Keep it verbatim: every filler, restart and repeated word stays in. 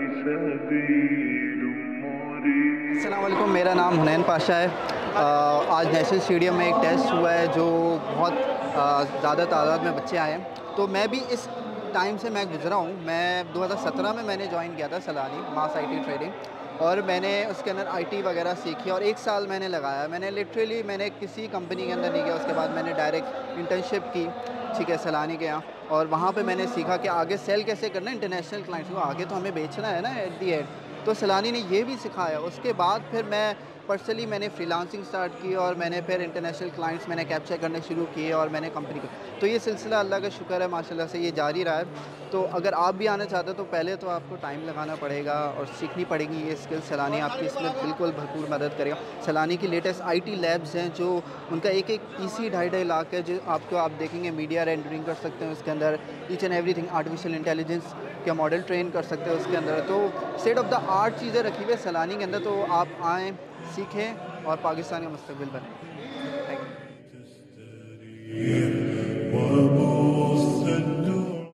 अस्सलाम वालेकुम, मेरा नाम हुनैन पाशा है। आज नेशनल स्टेडियम में एक टेस्ट हुआ है जो बहुत ज़्यादा तादाद में बच्चे आए हैं। तो मैं भी इस टाइम से मैं गुज़रा हूँ। मैं दो हज़ार सत्रह में मैंने जॉइन किया था सलानी मास आईटी ट्रेडिंग, और मैंने उसके अंदर आईटी वगैरह सीखी और एक साल मैंने लगाया। मैंने लिटरली मैंने किसी कंपनी के अंदर नहीं किया। उसके बाद मैंने डायरेक्ट इंटर्नशिप की, ठीक है, सलानी के यहाँ, और वहाँ पे मैंने सीखा कि आगे सेल कैसे करना है इंटरनेशनल क्लाइंट्स को। आगे तो हमें बेचना है ना एट दी एंड। तो सलानी ने ये भी सिखाया। उसके बाद फिर मैं पर्सनली मैंने फ्रीलांसिंग स्टार्ट की और मैंने फिर इंटरनेशनल क्लाइंट्स मैंने कैप्चर करने शुरू किए और मैंने कंपनी को। तो ये सिलसिला अल्लाह का शुक्र है माशाल्लाह से ये जारी रहा है। तो अगर आप भी आना चाहते हो तो पहले तो आपको टाइम लगाना पड़ेगा और सीखनी पड़ेगी ये स्किल। सलानी आपकी इसमें बिल्कुल भरपूर मदद करेगा। सलानी की लेटेस्ट आईटी लैब्स हैं जो उनका एक एक पीसी ढाई ढाई लाख है, जो आपको आप देखेंगे मीडिया रेंडरिंग कर सकते हैं उसके अंदर, each and everything, artificial intelligence के मॉडल ट्रेन कर सकते हैं उसके अंदर। तो स्टेट ऑफ द आर्ट चीज़ें रखी हुई है सलानी के अंदर। तो आप आएँ, सीखें और पाकिस्तान का मुस्तकबिल बनें।